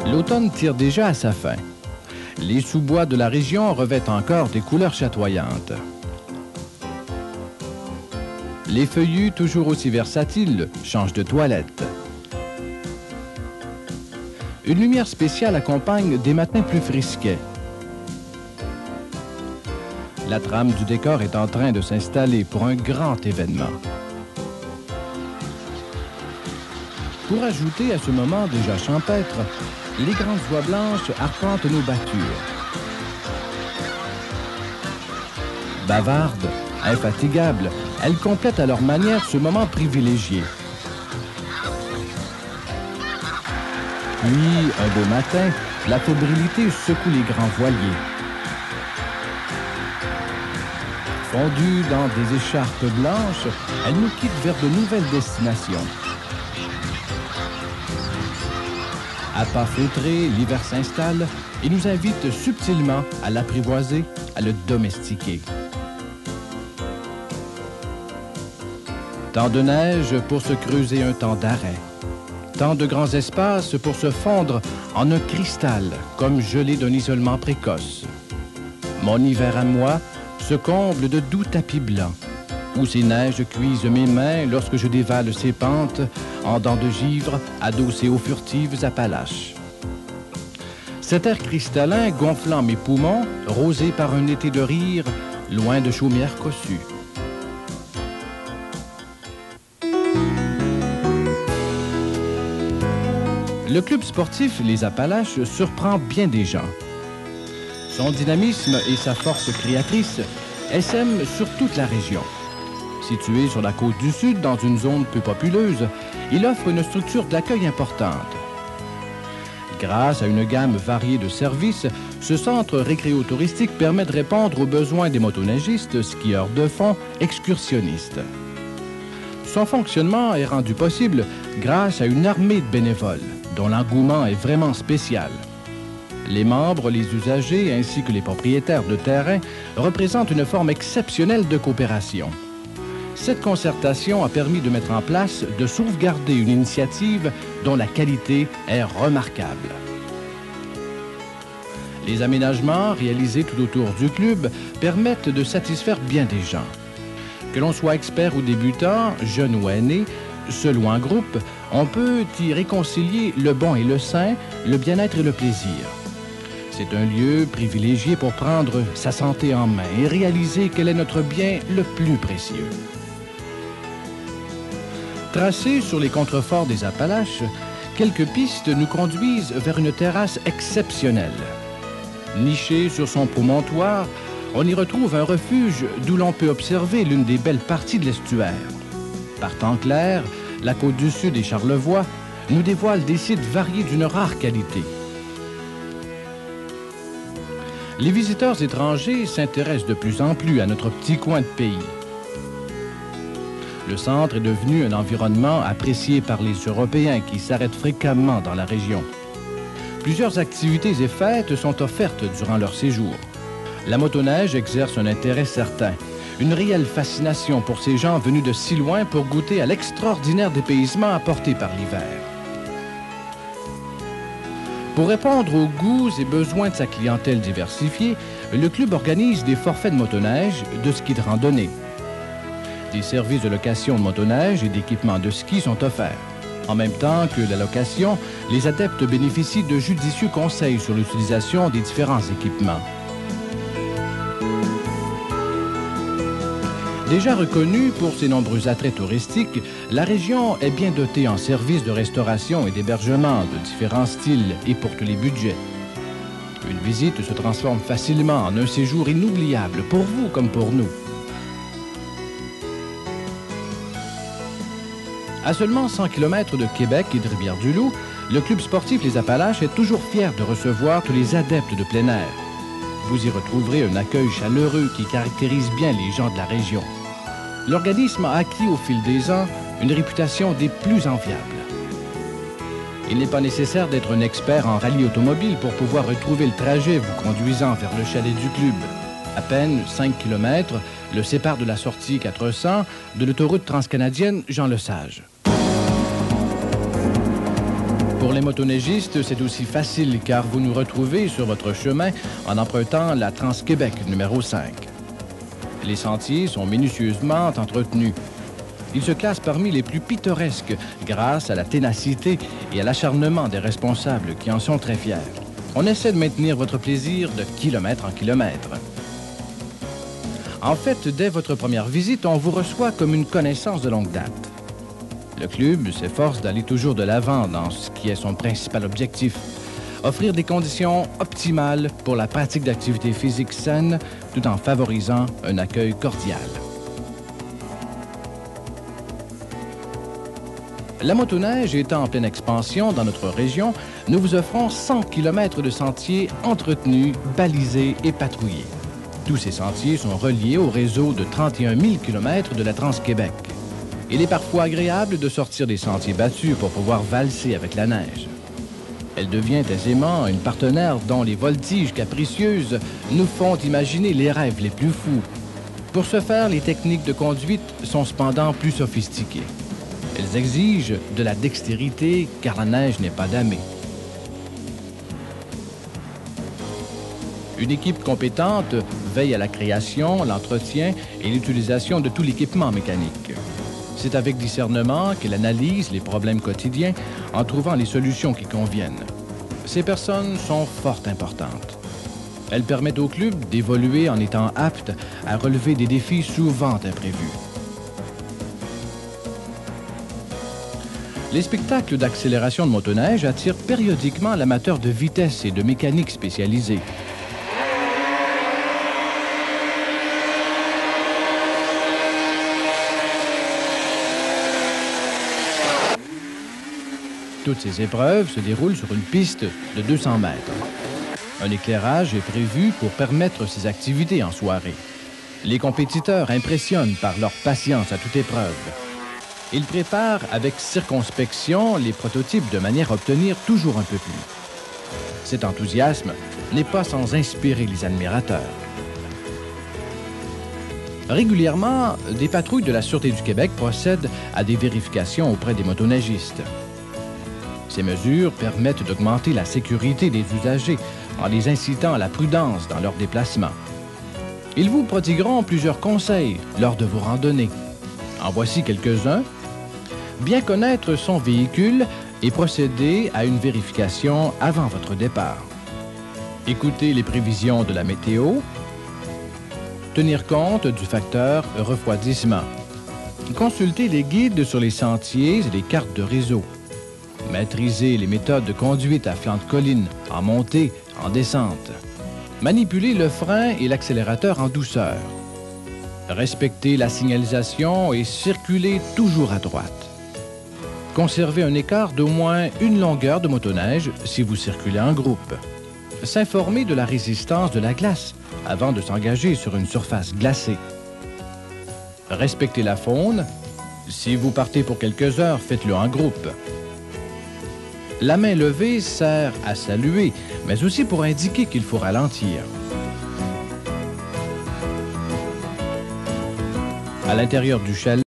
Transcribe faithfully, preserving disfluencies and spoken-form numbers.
L'automne tire déjà à sa fin. Les sous-bois de la région revêtent encore des couleurs chatoyantes. Les feuillus, toujours aussi versatiles, changent de toilette. Une lumière spéciale accompagne des matins plus frisquets. La trame du décor est en train de s'installer pour un grand événement. Pour ajouter à ce moment déjà champêtre, les grandes oies blanches arpentent nos battures. Bavardes, infatigables, elles complètent à leur manière ce moment privilégié. Puis, un beau matin, la fébrilité secoue les grands voiliers. Fondues dans des écharpes blanches, elles nous quittent vers de nouvelles destinations. À pas feutrés, l'hiver s'installe et nous invite subtilement à l'apprivoiser, à le domestiquer. Tant de neige pour se creuser un temps d'arrêt. Tant de grands espaces pour se fondre en un cristal, comme gelé d'un isolement précoce. Mon hiver à moi se comble de doux tapis blancs, où ces neiges cuisent mes mains lorsque je dévale ces pentes, en dents de givre, adossées aux furtives Appalaches. Cet air cristallin gonflant mes poumons, rosé par un été de rire, loin de chaumières cossues. Le club sportif Les Appalaches surprend bien des gens. Son dynamisme et sa force créatrice essaiment sur toute la région. Situé sur la côte du Sud, dans une zone peu populeuse, il offre une structure d'accueil importante. Grâce à une gamme variée de services, ce centre récréo-touristique permet de répondre aux besoins des motoneigistes, skieurs de fond, excursionnistes. Son fonctionnement est rendu possible grâce à une armée de bénévoles, dont l'engouement est vraiment spécial. Les membres, les usagers ainsi que les propriétaires de terrain représentent une forme exceptionnelle de coopération. Cette concertation a permis de mettre en place, de sauvegarder une initiative dont la qualité est remarquable. Les aménagements réalisés tout autour du club permettent de satisfaire bien des gens. Que l'on soit expert ou débutant, jeune ou aîné, seul ou en groupe, on peut y réconcilier le bon et le sain, le bien-être et le plaisir. C'est un lieu privilégié pour prendre sa santé en main et réaliser quel est notre bien le plus précieux. Tracées sur les contreforts des Appalaches, quelques pistes nous conduisent vers une terrasse exceptionnelle. Nichée sur son promontoire, on y retrouve un refuge d'où l'on peut observer l'une des belles parties de l'estuaire. Par temps clair, la côte du Sud et Charlevoix nous dévoilent des sites variés d'une rare qualité. Les visiteurs étrangers s'intéressent de plus en plus à notre petit coin de pays. Le centre est devenu un environnement apprécié par les Européens qui s'arrêtent fréquemment dans la région. Plusieurs activités et fêtes sont offertes durant leur séjour. La motoneige exerce un intérêt certain, une réelle fascination pour ces gens venus de si loin pour goûter à l'extraordinaire dépaysement apporté par l'hiver. Pour répondre aux goûts et besoins de sa clientèle diversifiée, le club organise des forfaits de motoneige, de ski de randonnée. Des services de location de motoneige et d'équipements de ski sont offerts. En même temps que la location, les adeptes bénéficient de judicieux conseils sur l'utilisation des différents équipements. Déjà reconnue pour ses nombreux attraits touristiques, la région est bien dotée en services de restauration et d'hébergement de différents styles et pour tous les budgets. Une visite se transforme facilement en un séjour inoubliable pour vous comme pour nous. À seulement cent kilomètres de Québec et de Rivière-du-Loup, le club sportif Les Appalaches est toujours fier de recevoir tous les adeptes de plein air. Vous y retrouverez un accueil chaleureux qui caractérise bien les gens de la région. L'organisme a acquis au fil des ans une réputation des plus enviables. Il n'est pas nécessaire d'être un expert en rallye automobile pour pouvoir retrouver le trajet vous conduisant vers le chalet du club. À peine cinq kilomètres le séparent de la sortie quatre cents de l'autoroute transcanadienne Jean-Lesage. Pour les motoneigistes, c'est aussi facile car vous nous retrouvez sur votre chemin en empruntant la Trans-Québec numéro cinq. Les sentiers sont minutieusement entretenus. Ils se classent parmi les plus pittoresques grâce à la ténacité et à l'acharnement des responsables qui en sont très fiers. On essaie de maintenir votre plaisir de kilomètre en kilomètre. En fait, dès votre première visite, on vous reçoit comme une connaissance de longue date. Le club s'efforce d'aller toujours de l'avant dans ce qui est son principal objectif, offrir des conditions optimales pour la pratique d'activités physiques saines tout en favorisant un accueil cordial. La motoneige étant en pleine expansion dans notre région, nous vous offrons cent kilomètres de sentiers entretenus, balisés et patrouillés. Tous ces sentiers sont reliés au réseau de trente et un mille kilomètres de la Trans-Québec. Il est parfois agréable de sortir des sentiers battus pour pouvoir valser avec la neige. Elle devient aisément une partenaire dont les voltiges capricieuses nous font imaginer les rêves les plus fous. Pour ce faire, les techniques de conduite sont cependant plus sophistiquées. Elles exigent de la dextérité car la neige n'est pas damée. Une équipe compétente veille à la création, l'entretien et l'utilisation de tout l'équipement mécanique. C'est avec discernement qu'elle analyse les problèmes quotidiens en trouvant les solutions qui conviennent. Ces personnes sont fort importantes. Elles permettent au club d'évoluer en étant aptes à relever des défis souvent imprévus. Les spectacles d'accélération de motoneige attirent périodiquement l'amateur de vitesse et de mécanique spécialisée. Toutes ces épreuves se déroulent sur une piste de deux cents mètres. Un éclairage est prévu pour permettre ces activités en soirée. Les compétiteurs impressionnent par leur patience à toute épreuve. Ils préparent avec circonspection les prototypes de manière à obtenir toujours un peu plus. Cet enthousiasme n'est pas sans inspirer les admirateurs. Régulièrement, des patrouilles de la Sûreté du Québec procèdent à des vérifications auprès des motoneigistes. Ces mesures permettent d'augmenter la sécurité des usagers en les incitant à la prudence dans leurs déplacements. Ils vous prodigueront plusieurs conseils lors de vos randonnées. En voici quelques-uns. Bien connaître son véhicule et procéder à une vérification avant votre départ. Écoutez les prévisions de la météo. Tenir compte du facteur refroidissement. Consultez les guides sur les sentiers et les cartes de réseau. Maîtriser les méthodes de conduite à flanc de colline, en montée, en descente. Manipuler le frein et l'accélérateur en douceur. Respecter la signalisation et circuler toujours à droite. Conserver un écart d'au moins une longueur de motoneige si vous circulez en groupe. S'informer de la résistance de la glace avant de s'engager sur une surface glacée. Respecter la faune. Si vous partez pour quelques heures, faites-le en groupe. La main levée sert à saluer, mais aussi pour indiquer qu'il faut ralentir. À l'intérieur du chalet,